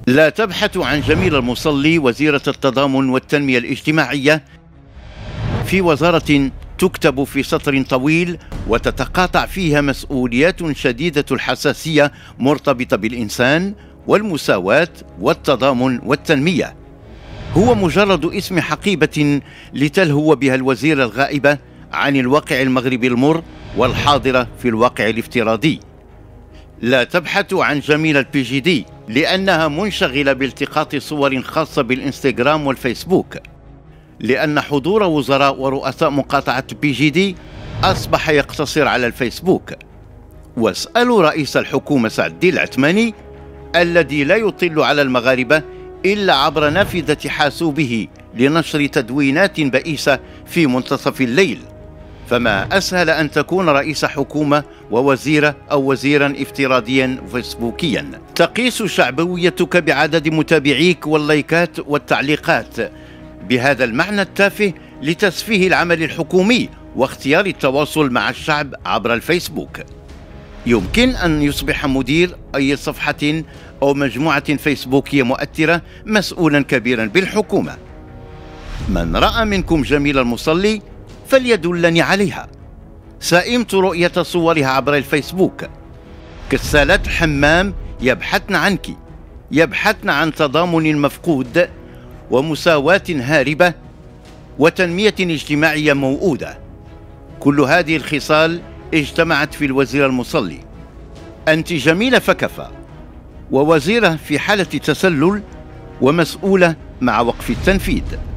لا تبحث عن جميلة المصلي وزيرة التضامن والتنمية الاجتماعية في وزارة تكتب في سطر طويل وتتقاطع فيها مسؤوليات شديدة الحساسية مرتبطة بالإنسان والمساواة والتضامن والتنمية. هو مجرد اسم حقيبة لتلهو بها الوزيرة الغائبة عن الواقع المغربي المر والحاضرة في الواقع الافتراضي. لا تبحث عن جميلة البي جي دي لأنها منشغلة بالتقاط صور خاصة بالإنستغرام والفيسبوك، لأن حضور وزراء ورؤساء مقاطعة بي جي دي أصبح يقتصر على الفيسبوك. واسألوا رئيس الحكومة سعد الدين العثماني الذي لا يطل على المغاربة إلا عبر نافذة حاسوبه لنشر تدوينات بئيسة في منتصف الليل، فما أسهل أن تكون رئيس حكومة ووزيرة أو وزيرا افتراضيا فيسبوكيا. تقيس شعبويتك بعدد متابعيك واللايكات والتعليقات. بهذا المعنى التافه لتسفيه العمل الحكومي واختيار التواصل مع الشعب عبر الفيسبوك. يمكن أن يصبح مدير أي صفحة أو مجموعة فيسبوكية مؤثرة مسؤولا كبيرا بالحكومة. من رأى منكم جميل المصلي فليدلني عليها. سئمت رؤية صورها عبر الفيسبوك. كسالات الحمام يبحثن عنك، يبحثن عن تضامن مفقود ومساواة هاربة وتنمية اجتماعية موؤودة. كل هذه الخصال اجتمعت في الوزيرة المصلي. أنت جميلة فكفى، ووزيرة في حالة تسلل، ومسؤولة مع وقف التنفيذ.